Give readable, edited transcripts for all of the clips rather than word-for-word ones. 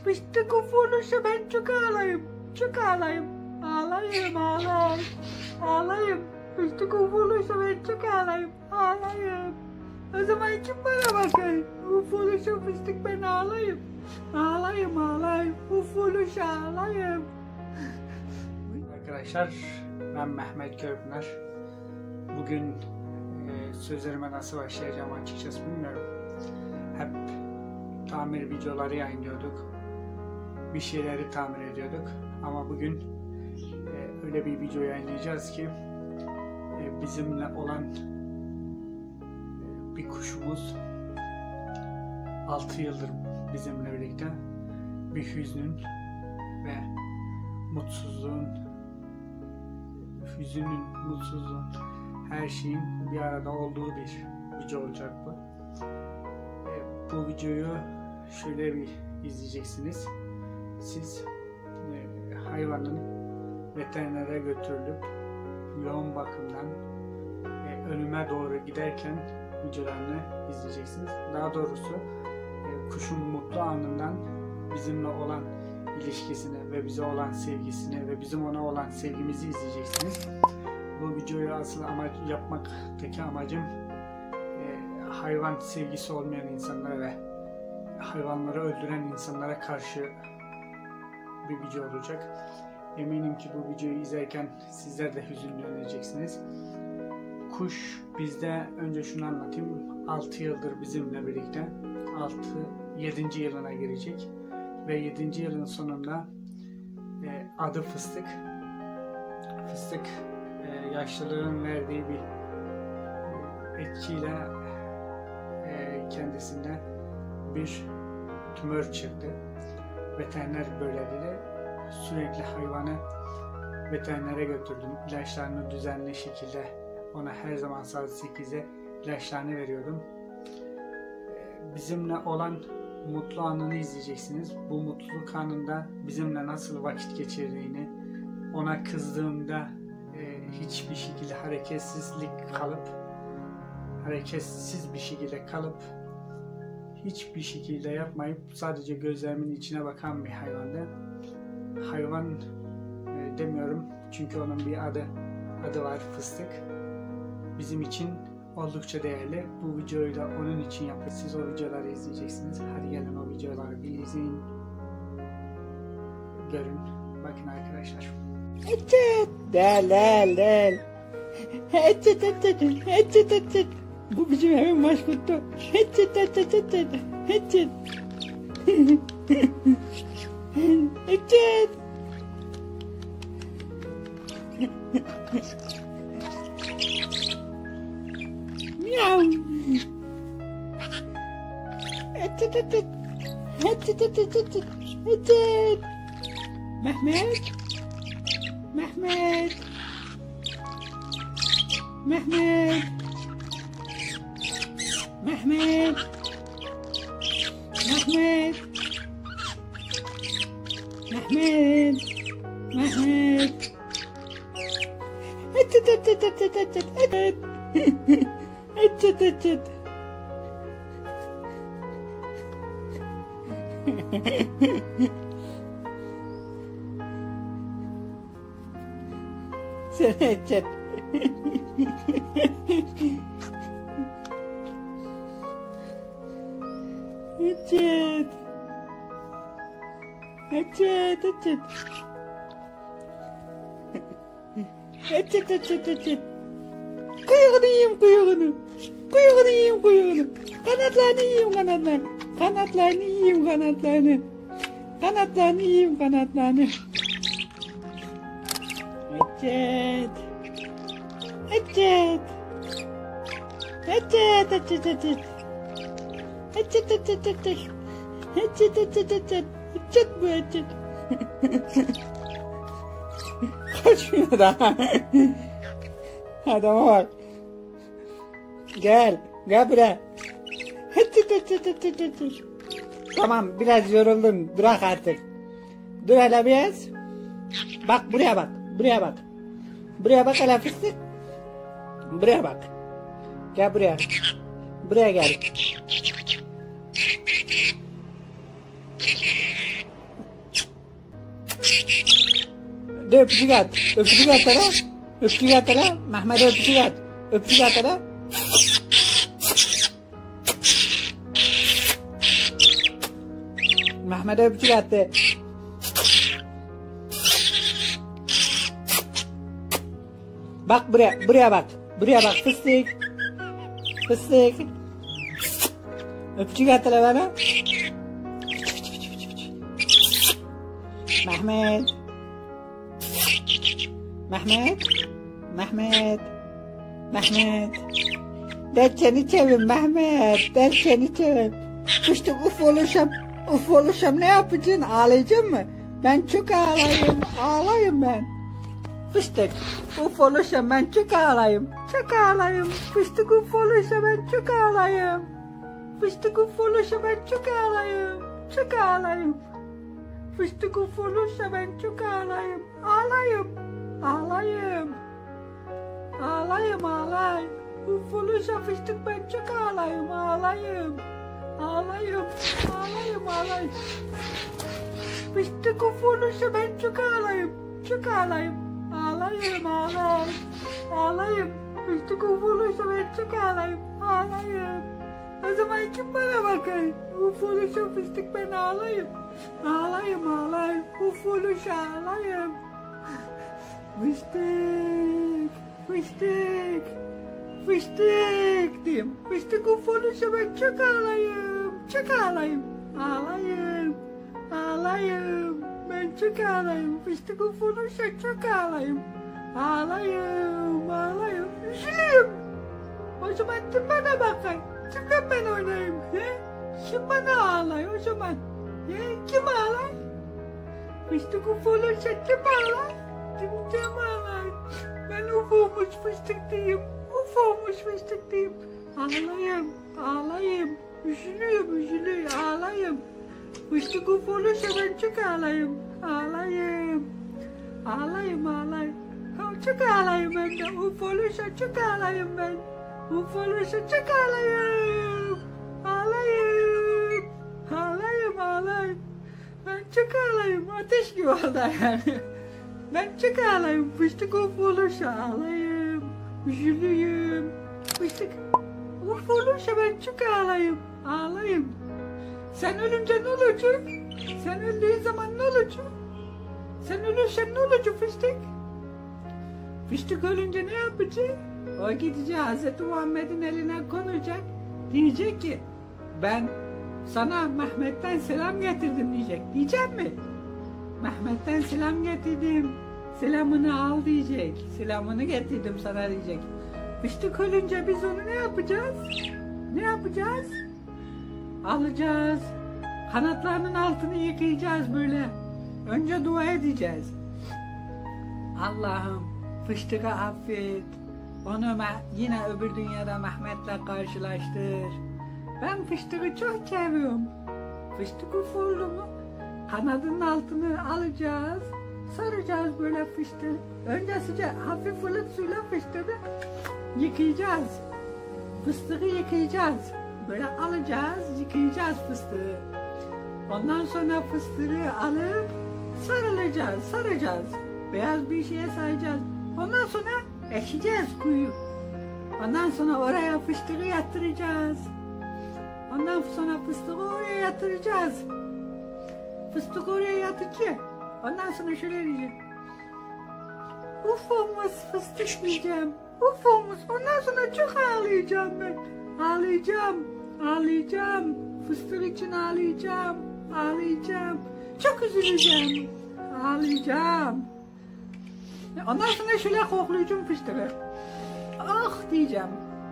Fıstık ufurursa ben çok ağlayayım. Çok ağlayayım. Ağlayayım ağlayayım. Ağlayayım. Fıstık ufurursa ben çok ağlayayım. Ağlayayım. O zaman kim bana bakar? Ufurursa fıstık ben ağlayayım. Ağlayayım ağlayayım. Ufurursa ağlayayım. Arkadaşlar ben Mehmet Görpınar. Bugün sözlerime nasıl başlayacağım açıkçası bilmiyorum. Hep tamir videoları yayınlıyorduk. Bir şeyleri tamir ediyorduk. Ama bugün öyle bir video yayınlayacağız ki bizimle olan bir kuşumuz 6 yıldır bizimle birlikte bir hüznün ve mutsuzluğun, mutsuzluğun, her şeyin bir arada olduğu bir video olacak bu. Bu videoyu şöyle bir izleyeceksiniz. Siz hayvanın veterinere götürülüp yoğun bakımdan ölüme doğru giderken videolarını izleyeceksiniz. Daha doğrusu kuşun mutlu anından bizimle olan ilişkisini ve bize olan sevgisini ve bizim ona olan sevgimizi izleyeceksiniz. Bu videoyu asıl yapmaktaki amacım hayvan sevgisi olmayan insanlara ve hayvanları öldüren insanlara karşı bir video olacak. Eminim ki bu videoyu izlerken sizler de hüzünleneceksiniz. Kuş bizde, önce şunu anlatayım, 6 yıldır bizimle birlikte, 7. yılına girecek ve 7. yılın sonunda adı Fıstık. Fıstık yaşlılığın verdiği bir etkiyle kendisinde bir tümör çıktı. Veteriner böyle dedi. Sürekli hayvanı veterinere götürdüm. İlaçlarını düzenli şekilde ona her zaman saat 8'e ilaçlarını veriyordum. Bizimle olan mutlu anını izleyeceksiniz. Bu mutluluk anında bizimle nasıl vakit geçirdiğini, ona kızdığımda hiçbir şekilde hareketsiz bir şekilde kalıp hiçbir şekilde yapmayıp sadece gözlerimin içine bakan bir hayvandı. Hayvan demiyorum çünkü onun bir adı var, Fıstık. Bizim için oldukça değerli. Bu videoyu da onun için yaptık. Siz o videoları izleyeceksiniz. Hadi gelin o videoları bir izleyin. Görün. Bakın arkadaşlar. Del. Bu bizim evin maskotu. Miau. Mehmet. Sen edecek. Kuyruğunu yiyeyim. Kanatlarını yiyeyim. Kanatlarını yiyeyim. Kaçmıyor daha. Adama bak. Gel buraya. Tamam, biraz yoruldun, bırak artık. Dur hele biraz. Bak buraya bak. Buraya bak hele Fıstık. Buraya bak. Gel buraya. Buraya gel. De öpücük at. Öpücük at hele. Öpücük at hele. Mehmet'e öpücük at. Öpücük at hele. Mehmet'e öpücük attı. Bak buraya bak. Buraya bak fıstık. Fıstık. Öpücük at hele bana. Mehmet. Mehmet. Mehmet. Mehmet. Derçeni çevir Mehmet. Derçeni çevir. Fıstık uf oluşam. Uf oluşam ne yapacaksın? Ağlayacaksın mı? Ben çok ağlayayım. Ağlayayım ben. Fıstık uf oluşam ben çok ağlayayım. Çok ağlayayım. Fıstık uf oluşam ben çok ağlayayım. Fıstık uf oluşam ben çok ağlayayım. Çok ağlayayım. Fıstık uf olursa ben çok ağlayayım. Ağlayayım. Ağlayayım. Ağlayayım ağlayayım. Uf olursa fıstık ben çok ağlayayım. Ağlayayım. Ağlayayım. Ağlayayım ağlayayım. Fıstık uf olursa ben çok ağlayayım. Çok ağlayayım. Ağlayayım ağlayayım. Ağlayayım. Fıstık uf olursa ben çok ağlayayım. Ağlayayım. O zaman kim bana bakar? Uf olursa fıstık ben ağlayayım. Ağlayayım ağlayayım. Uf olursa ağlayayım. Fıstık. Fıstık. Fıstık diyeyim. Fıstık uf olursa ben çok ağlayayım. Çok ağlayayım. Ağlayayım. Ağlayayım. Ben çok ağlayayım. Fıstık uf olursa çok ağlayayım. Ağlayayım. Ağlayayım. Üzülüyorum. O zaman kim bana bakar? Kimden ben oynayayım? He? Kim bana ağlay o zaman? He? Kim ağlay? Fıstık uf olursa kim ağlay? Kim ağlay? Ben uf olmuş fıstık diyeyim. Uf olmuş fıstık diyeyim. Ağlayayım, ağlayayım. Üzülüyorum, üzülüyorum, ağlayayım. Fıstık uf olursa ben çok ağlayayım. Ağlayayım. Ağlayayım, ağlayayım. Çok ağlayayım ben de. Uf olursa çok ağlayayım ben. Uf olursa çok ağlayayım. Ağlayayım. Ağlayayım, ağlayayım. Ben çok ağlayayım. Ateş gibi oldu yani. Ben çok ağlayayım. Fıstık uf olursa ağlayayım. Üzülüyüm. Fıstık uf olursa ben çok ağlayayım. Ağlayayım. Sen ölünce ne olacak? Sen öldüğün zaman ne olacak? Sen ölürsen ne olacak fıstık? Fıstık ölünce ne yapacak? O gidecek Hz. Muhammed'in eline konacak. Diyecek ki ben sana Mehmet'ten selam getirdim diyecek. Diyecek mi? Mehmet'ten selam getirdim. Selamını al diyecek. Selamını getirdim sana diyecek. Fıstık ölünce biz onu ne yapacağız? Ne yapacağız? Alacağız. Kanatlarının altını yıkayacağız böyle. Önce dua edeceğiz. Allah'ım fıstığı affet. Onu yine öbür dünyada Mehmet'le karşılaştır. Ben fıstığı çok seviyorum. Fıstık uf oldu mu? Kanadının altını alacağız. Saracağız böyle fıstığı. Önce sıcak hafif ılık suyla fıstığı yıkayacağız. Fıstığı yıkayacağız. Böyle alacağız, yıkayacağız fıstığı. Ondan sonra fıstığı alıp saracağız. Beyaz bir şeye saracağız. Ondan sonra eşeceğiz kuyu. Ondan sonra oraya fıstığı yatıracağız. Ondan sonra fıstığı oraya yatıracağız. Fıstık oraya yatıracak. Ondan sonra şöyle diyeceğim. Uf olmuş fıstık diyeceğim. Uf olmuş. Ondan sonra çok ağlayacağım ben. Ağlayacağım. Fıstık için ağlayacağım. Çok üzüleceğim. Ağlayacağım. Ondan sonra şöyle koklayacağım fıstığı. Oh diyeceğim.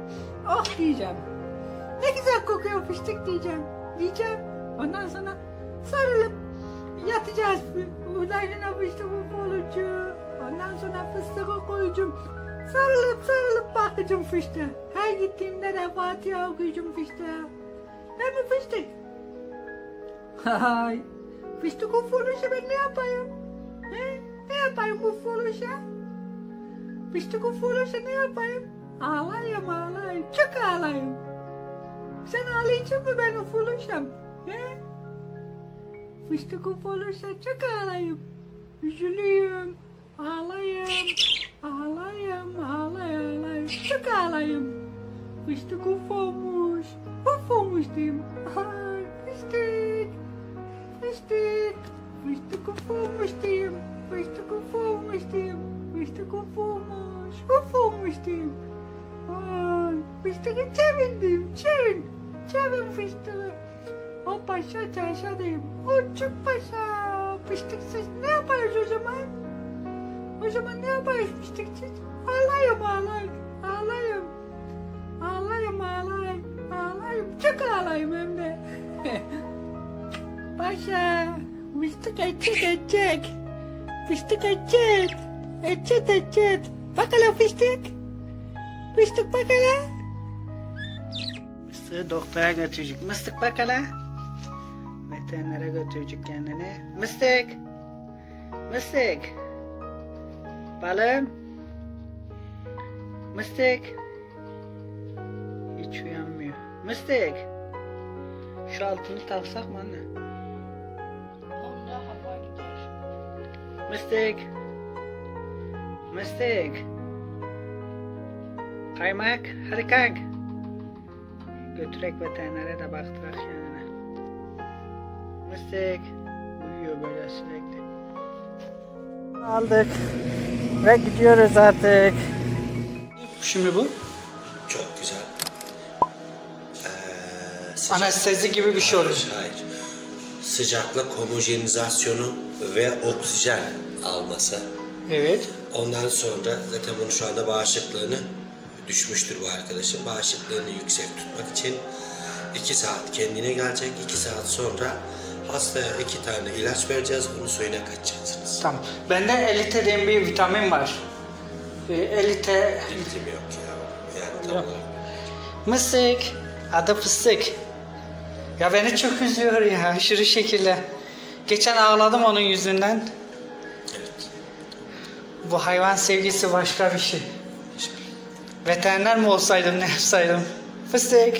Ne güzel kokuyor fıstık diyeceğim. Ondan sonra sarılıp yatacağız. Ulaşına fıstığı olacak. Ondan sonra fıstığı koyacağım. Sarılıp bakacağım fıstığa. Her gittiğimde de Fatiha okuyacağım fıstığa. Değil mi fıstık? Hay. Fıstık uf olursa ben ne yapayım? He? Ne yapayım uf olursa? Fıstık uf olursa ne yapayım? Ağlayayım. Çok ağlayayım. Sen ağlayacak mı ben uf olursam? He? Fıstık uf olursa çok ağlayayım. Üzülüyorum. Ağlayım, ağlayım, ağlayım, çok ağlayım. Fıstık uf olmuş diyeyim. Ay fıstık, fıstık, fıstık uf diyeyim. Fıstık uf diyeyim. Fıstık uf olmuş diyeyim. Ay fıstığı çevin fıstığı. O paşa çarşa diyeyim. Uçuk paşa. Fıstıksız ne yaparız o zaman? O zaman ne yaparız fıstıksız? Ağlayım. Çok ağlayım hem de. Paşa. Fıstık edecek. Fıstık edecek. Edecek. Bakalım fıstık. Fıstık bakalım. Mıstığı doktora götürecek. Mıstık bakalım. Veterinere götürecek kendini. Mıstık. Balım. Mıstık. Hiç uyanmıyor. Mıstık. Şu altını taksak mı anne? Onda hava gider. Mıstık. Kaymak. Hadi kalk. Götürek veterinere de baktırak kendine. Mıstık. Uyuyor böyle sürekli. Aldık. Ve gidiyoruz artık. Şimdi bu? Çok güzel. Anestezi gibi bir şey olur. Hayır. Sıcaklık homojenizasyonu ve oksijen alması. Evet. Ondan sonra zaten bunu şu anda bağışıklığını düşmüştür bu arkadaşın. Bağışıklığını yüksek tutmak için 2 saat kendine gelecek. 2 saat sonra hastaya 2 tane ilaç vereceğiz. Bunu suyuna kaçacaksınız. Tamam. Bende elite diye bir vitamin var. Elite... Elitim yok ya. Yani tam olarak. Mıstık. Adı Fıstık. Ya beni çok üzüyor ya aşırı şekilde. Geçen ağladım onun yüzünden. Evet. Bu hayvan sevgisi başka bir şey. Veteriner mi olsaydım ne yapsaydım? Fıstık.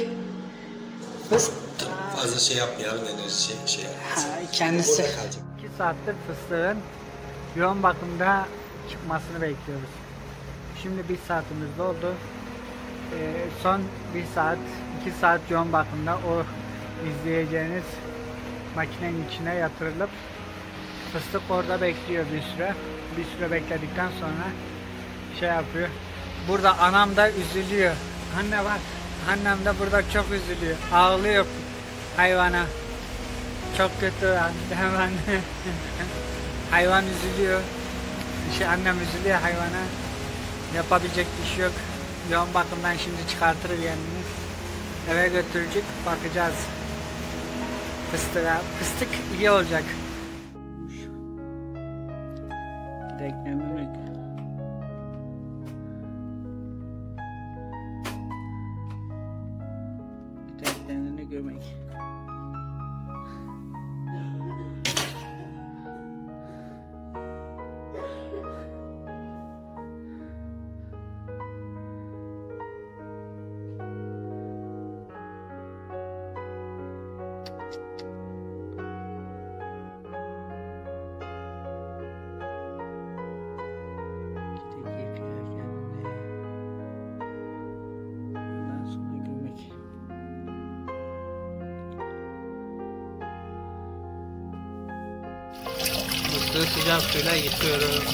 Fazla şey yapmayalım, enerji şey yapmasın. Kendisi. Burada kalacak. 2 saattir fıstığın yoğun bakımda çıkmasını bekliyoruz. Şimdi 1 saatimiz doldu. Son 1 saat, 2 saat yoğun bakımda o izleyeceğiniz makinenin içine yatırılıp fıstık orada bekliyor bir süre. Bir süre bekledikten sonra şey yapıyor. Burada anam da üzülüyor. Anne bak, annem de burada çok üzülüyor. Ağlıyor hayvana. Çok kötü hemen. Hayvan üzülüyor. Annem üzülüyor hayvana. Yapabilecek bir şey yok. Yoğun bakımdan şimdi çıkartır kendini. Eve götürecek, bakacağız. Fıstığa. Fıstık iyi olacak. Gidelim. Gidelim gömek. Sıcak suyla yıkıyoruz.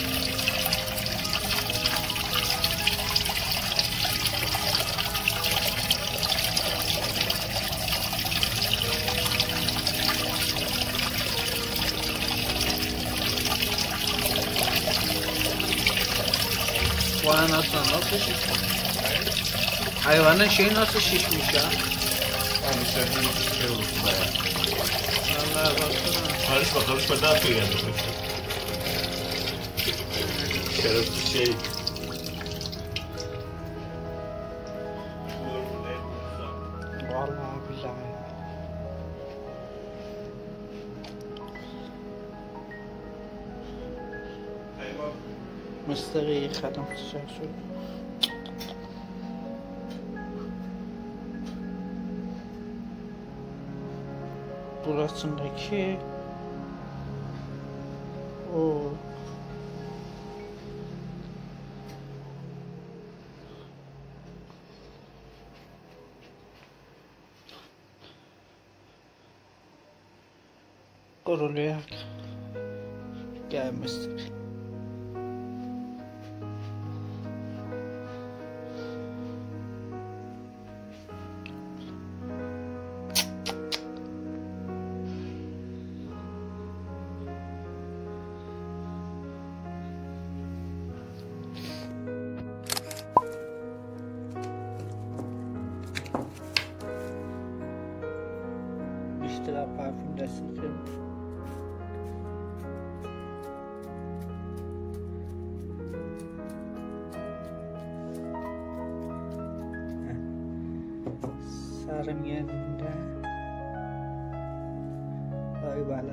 Bu anasını nasıl şişmiş? Hayvanın şeyi nasıl şişmiş ya? Yani sevdiğin bir şey olursun baya. Vallahi baksana. Karışma ne yapıyor yani? Şerefsiz şey. Vallahi billahi. Mısırı yıkadım sıcak suyla. Burasındaki o kuruluyor. Gelmiştik. İşte parfümde sıkıyorum. Sarım yerinde. Ay bala.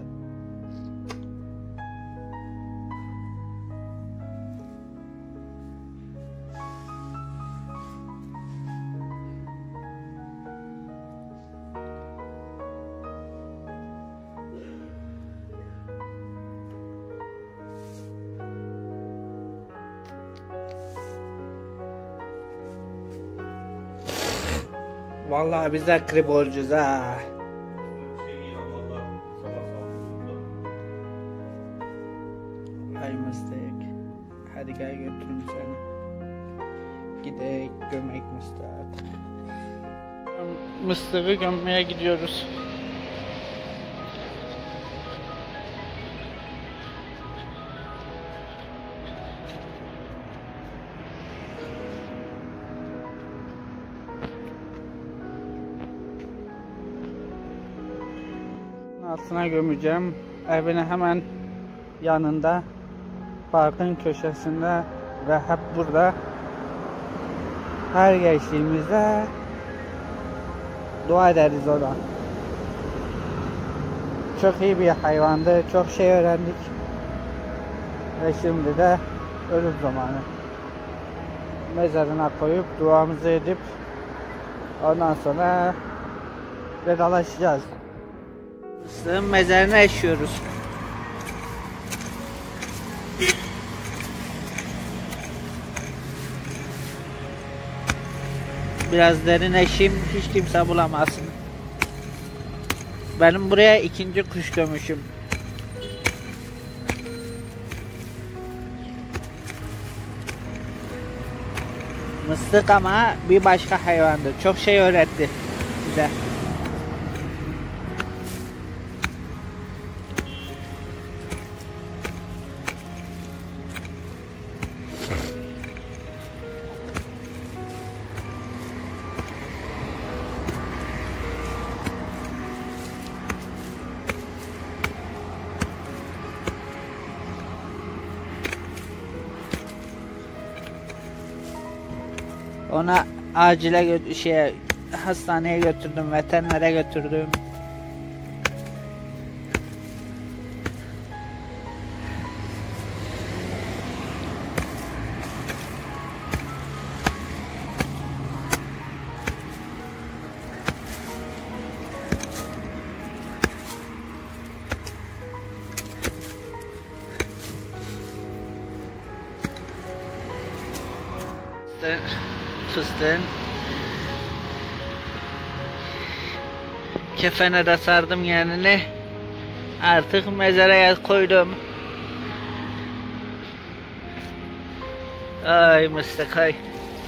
Vallahi biz de kribolcuyuz ha. Ay mıstık. Hadi gel götürüm seni. Gidelim gömek mıstık. Mıstığı gömmeye gidiyoruz. Altına gömeceğim. Evine hemen yanında, parkın köşesinde ve hep burada. Her geçtiğimizde dua ederiz ona. Çok iyi bir hayvandı. Çok şey öğrendik. Ve şimdi de ölüm zamanı. Mezarına koyup duamızı edip ondan sonra vedalaşacağız. Mıstığın mezarına eşiyoruz. Biraz derin eşim, hiç kimse bulamazsın. Benim buraya ikinci kuş gömüşüm. Mıstık ama bir başka hayvandı. Çok şey öğretti bize. Ona acile hastaneye götürdüm, veterinere götürdüm. Fıstığın kefene de sardım yanını. Artık mezara koydum. Ay mıstık ay.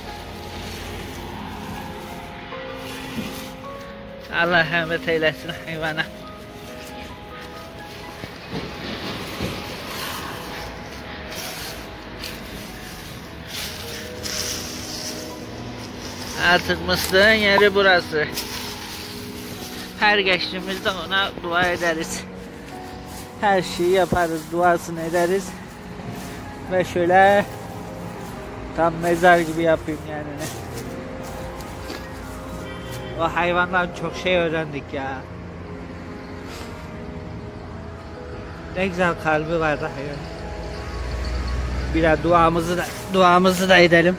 Allah rahmet eylesin hayvana. Artık mıstığın yeri burası. Her geçtiğimizde ona dua ederiz. Her şeyi yaparız, duasını ederiz. Ve şöyle tam mezar gibi yapayım yani. O hayvandan çok şey öğrendik ya. Ne güzel kalbi vardı hayvan. Biraz duamızı da edelim.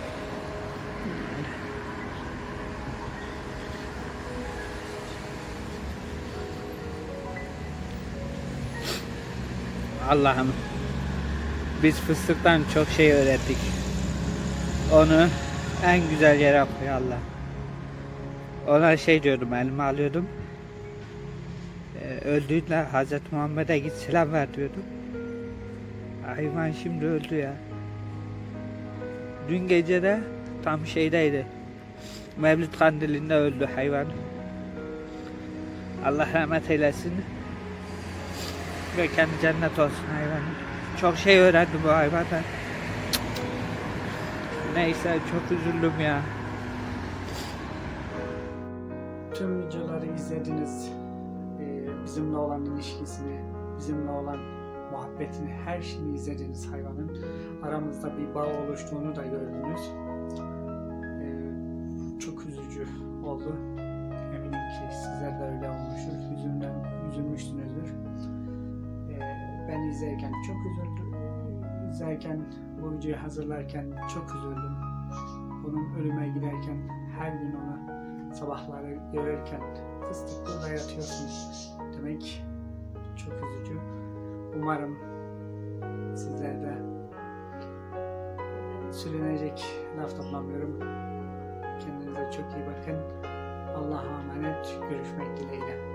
Allah'ım, biz fıstıktan çok şey öğrettik. Onu en güzel yere koy Allah. Ona şey diyordum, elime alıyordum. öldüğünde Hazreti Muhammed'e git selam ver diyordum. Hayvan şimdi öldü ya. Dün gece de tam şeydeydi. Mevlid kandilinde öldü hayvan. Allah rahmet eylesin. Ve kendi cennet olsun hayvan. Çok şey öğrendim bu hayvandan. Neyse çok üzüldüm ya. Tüm videoları izlediniz. Bizimle olan ilişkisini, bizimle olan muhabbetini, her şeyini izlediniz hayvanın. Aramızda bir bağ oluştuğunu da gördünüz. Çok üzücü oldu. Eminim ki sizler de öyle olmuştur. Üzülmüşsünüzdür. Ben izlerken çok üzüldüm. İzlerken, bu videoyu hazırlarken çok üzüldüm. Onun ölüme giderken, her gün ona sabahları görürken fıstık burada yatıyorsun demek çok üzücü. Umarım sizler de söylenecek laf toplamıyorum. Kendinize çok iyi bakın. Allah'a emanet. Görüşmek dileğiyle.